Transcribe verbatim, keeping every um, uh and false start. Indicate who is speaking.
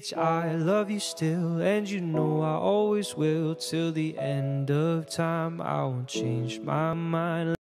Speaker 1: Bitch, I love you still, and you know I always will. Till the end of time, I won't change my mind.